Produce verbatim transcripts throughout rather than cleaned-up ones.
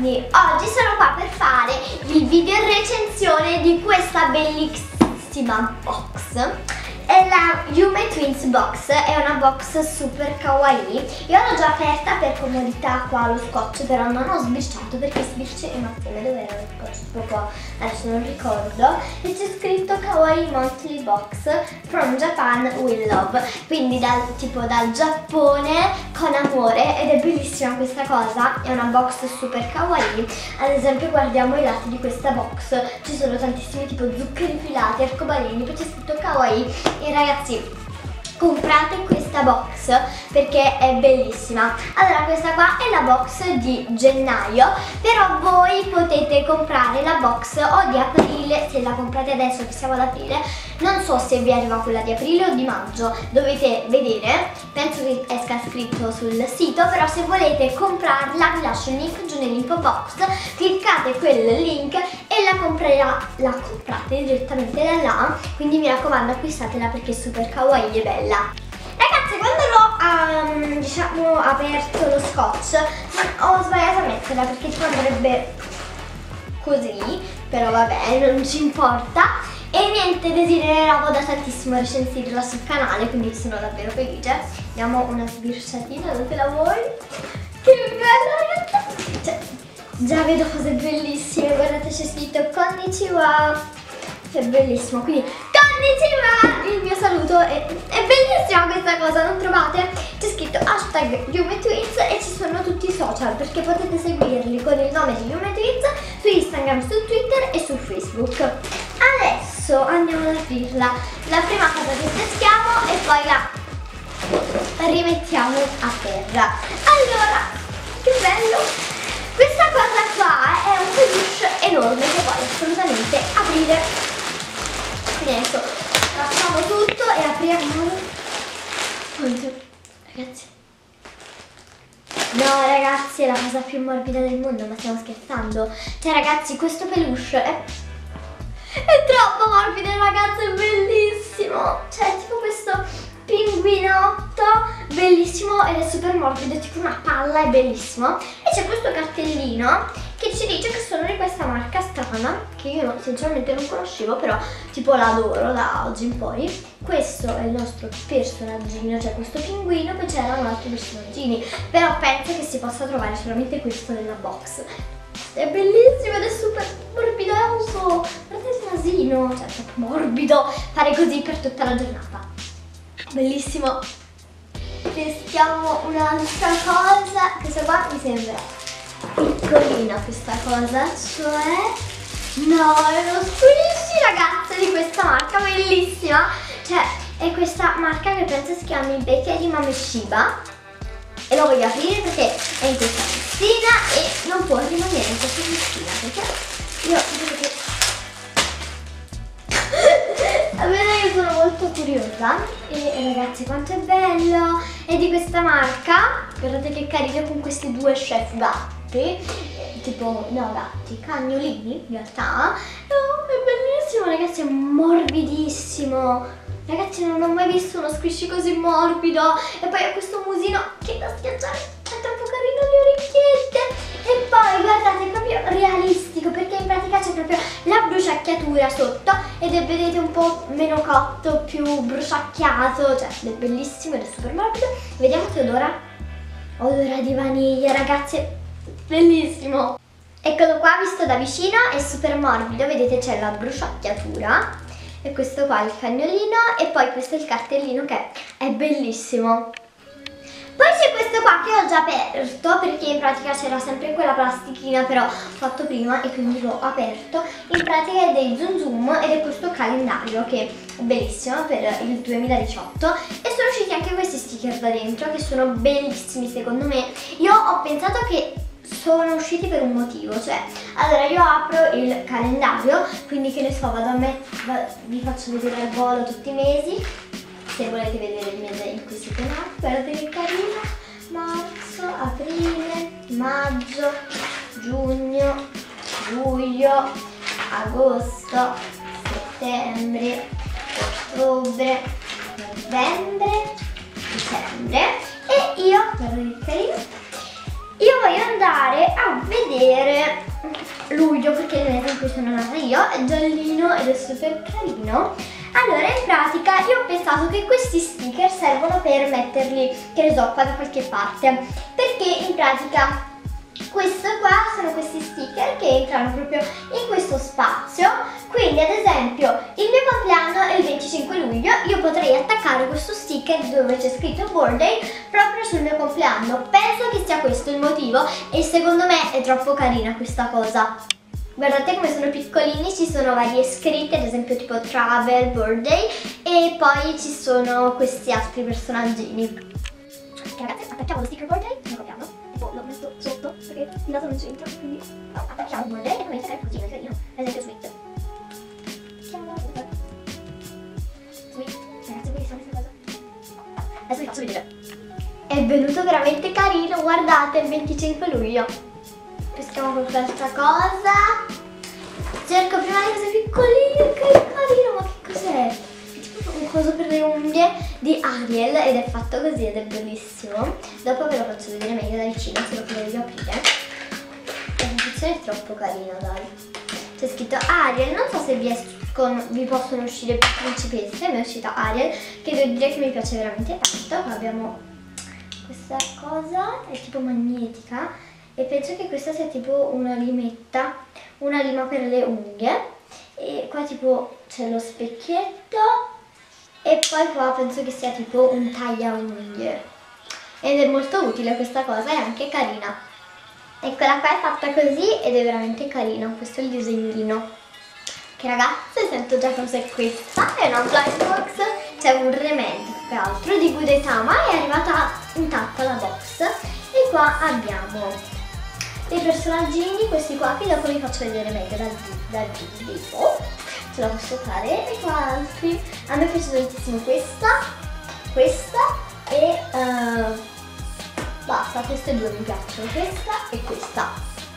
quindi oggi sono qua per fare il video recensione di questa bellissima box. È la Yume Twins Box, è una box super kawaii. Io l'ho già aperta per comodità qua lo scotch, però non ho sbirciato perché sbirci un attimo, dove era lo scotch? Proprio adesso non ricordo. E c'è scritto Kawaii Monthly Box from Japan with Love, quindi dal, tipo dal Giappone con amore, ed è bellissima questa cosa, è una box super kawaii. Ad esempio guardiamo i lati di questa box, ci sono tantissimi tipo zuccheri filati, arcobaleni, poi c'è scritto kawaii. E ragazzi, comprate questa box perché è bellissima. Allora, questa qua è la box di gennaio, però voi potete comprare la box o di aprile. Se la comprate adesso che siamo ad aprile, non so se vi arriva quella di aprile o di maggio, dovete vedere, penso che esca scritto sul sito, però se volete comprarla vi lascio il link giù nell'info box, cliccate quel link e la, comprerà, la comprate direttamente da là, quindi mi raccomando acquistatela perché è super kawaii e bella. Ragazzi, quando l'ho um, diciamo aperto lo scotch ho sbagliato a metterla perché tipo andrebbe così, però vabbè, non ci importa. E niente, desideravo da tantissimo recensirla sul canale, quindi sono davvero felice. Diamo una sbirciatina, dove la vuoi? Che bella, ragazzi! Cioè, già vedo cose bellissime, guardate, c'è scritto konnichiwa, è bellissimo, quindi konnichiwa, il mio saluto, è, è bellissima questa cosa, non trovate? C'è scritto hashtag Yume Twins e ci sono tutti i social, perché potete seguirli con il nome di Yume Twins su Instagram, su Twitter e su Facebook. Adesso andiamo ad aprirla, la prima cosa che peschiamo e poi la rimettiamo a terra. Allora, che bello! Questa cosa qua è un peluche enorme che voglio assolutamente aprire. Quindi adesso facciamo tutto e apriamolo. Ragazzi, no ragazzi, è la cosa più morbida del mondo, ma stiamo scherzando? Cioè ragazzi, questo peluche è, è troppo morbido, ragazzi, è bellissimo. Cioè tipo questo pinguinotto bellissimo ed è super morbido, tipo una palla, è bellissimo. E c'è questo cartellino che ci dice che sono di questa marca strana, che io sinceramente non conoscevo, però tipo l'adoro da oggi in poi. Questo è il nostro personaggino, cioè questo pinguino, poi c'erano altri personaggini, però penso che si possa trovare solamente questo nella box. È bellissimo ed è super morbidoso, guardate il nasino, cioè è proprio morbido, fare così per tutta la giornata. Bellissimo. Peschiamo un'altra cosa, questa qua mi sembra piccolina questa cosa, cioè no, è uno squishy, ragazze, di questa marca bellissima, cioè è questa marca che penso si chiami Becchia di Mameshiba e lo voglio aprire perché è in questa piscina e non può rimanere in questa piscina perché io vedo che io sono molto curiosa. E ragazzi, quanto è bello, è di questa marca, guardate che carino, con questi due chef gatti, tipo no gatti, cagnolini in realtà. Oh, è bellissimo ragazzi, è morbidissimo, ragazzi, non ho mai visto uno squishy così morbido. E poi ha questo musino che da schiacciare, è troppo carino, le orecchiette. E poi guardate, è proprio realistico perché in pratica c'è proprio la bruciacchiatura sotto ed è, vedete, un po' meno cotto, più bruciacchiato, cioè è bellissimo ed è super morbido. Vediamo che odora. Odora di vaniglia, ragazzi, è bellissimo. Eccolo qua, visto da vicino, è super morbido, vedete c'è la bruciacchiatura. E questo qua è il cagnolino e poi questo è il cartellino che è bellissimo. Poi c'è questo qua che ho già aperto perché in pratica c'era sempre quella plastichina, però ho fatto prima e quindi l'ho aperto. In pratica è dei Zoom Zoom ed è questo calendario che è bellissimo per il duemiladiciotto e sono usciti anche questi sticker da dentro che sono bellissimi secondo me. Io ho pensato che sono usciti per un motivo, cioè allora io apro il calendario, quindi che ne so, vado a mettere, vi faccio vedere al volo tutti i mesi, se volete vedere il mese in cui siete nati. Guardate che carino: marzo, aprile, maggio, giugno, luglio, agosto, settembre, ottobre, novembre, dicembre. E io, guardate che carino, io voglio andare a vedere luglio, perché il mese in cui sono nata io è giallino ed è super carino. Allora, in pratica io ho pensato che questi sticker servono per metterli, che ne so, qua da qualche parte, perché in pratica questo qua sono questi sticker che entrano proprio in questo spazio. Quindi ad esempio il mio compleanno è il venticinque luglio, io potrei attaccare questo sticker dove c'è scritto birthday proprio sul mio compleanno. Penso che sia questo il motivo e secondo me è troppo carina questa cosa. Guardate come sono piccolini, ci sono varie scritte, ad esempio tipo travel, birthday, e poi ci sono questi altri personaggini. Ragazzi, attacchiamo lo sticker birthday, non copiamo, tipo l'ho messo sotto perché il lato non c'entra, quindi no, attacchiamo il birthday e poi inizia a così, è carino, ad esempio sweet. Sweet, ragazzi, voi sa questa cosa? Adesso vi faccio vedere. È venuto veramente carino, guardate, il venticinque luglio. Peschiamo con questa cosa. Cerco prima le cose piccoline, che carino, ma che cos'è? È tipo un coso per le unghie di Ariel ed è fatto così ed è bellissimo. Dopo ve lo faccio vedere meglio da vicino, se lo potete aprire. La confezione è troppo carina, dai. C'è scritto Ariel, non so se vi, escono, vi possono uscire più principesse, mi è uscita Ariel, che devo dire che mi piace veramente tanto. Qua abbiamo questa cosa, è tipo magnetica. E penso che questa sia tipo una limetta, una lima per le unghie. E qua tipo c'è lo specchietto. E poi qua penso che sia tipo un taglia unghie. Ed è molto utile questa cosa, è anche carina. Eccola qua, è fatta così ed è veramente carina. Questo è il disegnino. Che ragazze, sento già cos'è questa. È una blind box. C'è un remake più che altro di Gudetama. È arrivata intatta la box. E qua abbiamo dei personaggini, questi qua che dopo vi faccio vedere meglio dal, dal vivo, ce la posso fare. E qua altri, a me piace tantissimo questa, questa e uh, basta, queste due mi piacciono, questa e questa.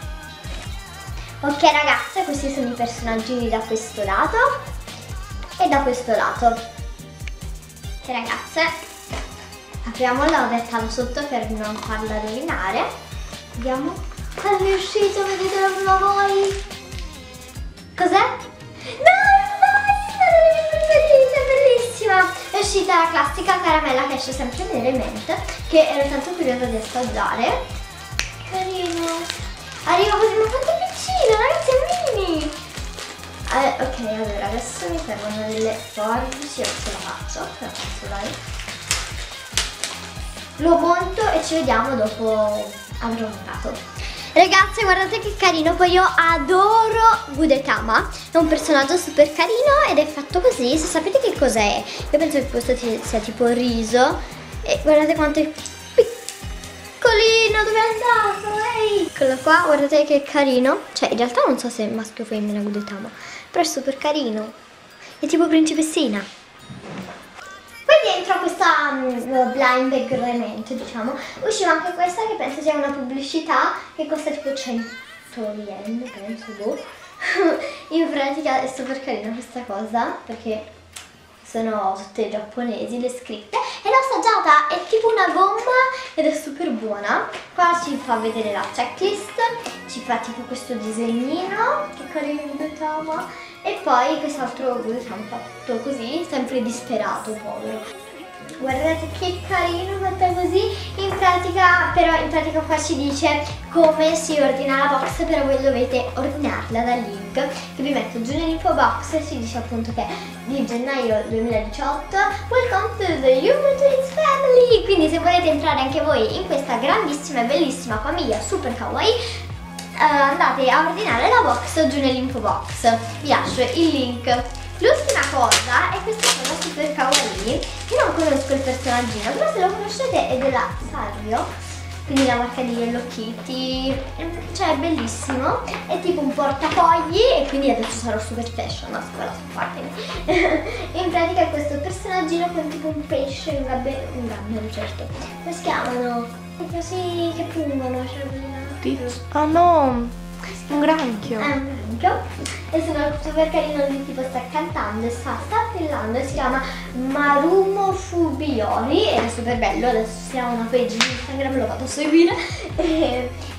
Ok ragazze, questi sono i personaggini da questo lato e da questo lato. Ok ragazze, apriamola, ho dettato sotto per non farla rovinare. Vediamo. Ah, mi è uscito, vedetelo prima voi. Cos'è? No, è bellissima, bellissima. È uscita la classica caramella che esce sempre nelle mente, che ero tanto curiosa di assaggiare. Carino. Arriva così, ma quanto è piccino, ragazzi, è mini. Eh, ok, allora adesso mi servono delle forbici, io ce la faccio, ce la faccio, dai. Lo monto e ci vediamo dopo avrò montato. Ragazze, guardate che carino, poi io adoro Gudetama, è un personaggio super carino ed è fatto così. Se sapete che cos'è, io penso che questo sia tipo riso. E guardate quanto è piccolino, dove è andato? Ehi! Eccolo qua, guardate che carino. Cioè, in realtà non so se è maschio o femmina Gudetama, però è super carino. È tipo principessina. Poi dentro questa um, blind bag remento, diciamo, usciva anche questa che penso sia una pubblicità che costa tipo cento yen, penso, boh. In pratica è super carina questa cosa perché sono tutte giapponesi le scritte e l'ho assaggiata, è tipo una gomma ed è super buona. Qua ci fa vedere la checklist, ci fa tipo questo disegnino, che carino Gudetama. E poi quest'altro Gudetama fatto così, sempre disperato, povero. Guardate che carino, fatta così. In pratica, però in pratica qua ci dice come si ordina la box, però voi dovete ordinarla dal link che vi metto giù nell'info box. E ci dice appunto che di gennaio duemiladiciotto, welcome to the YouMeTwins family. Quindi se volete entrare anche voi in questa grandissima e bellissima famiglia super kawaii, Uh, andate a ordinare la box giù nell'info box, vi lascio il link. L'ultima cosa è questa cosa super kawaii. Io non conosco il personaggino, però se lo conoscete è della Sanrio, quindi la marca di Hello Kitty, cioè è bellissimo, è tipo un portafogli e quindi adesso sarò super fashion a scuola, scusatemi. In pratica è questo personaggino con tipo un pesce, un gambero, un gambero certo, come si chiamano? Così che pungono, cioè ah no, un granchio. È un granchio e sono super carino, lui tipo sta cantando e sta saltellando e si chiama Marumo Fubiori ed è super bello. Adesso si ha una page di Instagram, lo vado a seguire e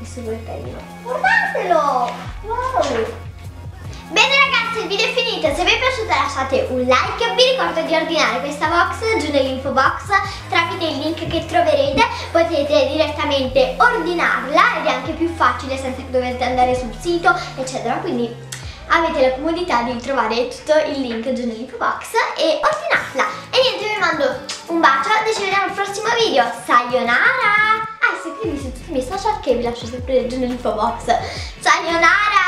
è super carino. Guardatelo! Wow! Bene ragazzi, il video è finito, se vi è piaciuto lasciate un like, vi ricordo di ordinare questa box giù nell'info box tramite il link che troverete, potete direttamente ordinarla ed è anche più facile senza che dovete andare sul sito eccetera, quindi avete la comodità di trovare tutto il link giù nell'info box e ordinarla. E niente, vi mando un bacio e ci vediamo al prossimo video, sayonara! Ah, iscrivetevi su tutti i miei social che vi lascio sempre giù nell'info box, sayonara!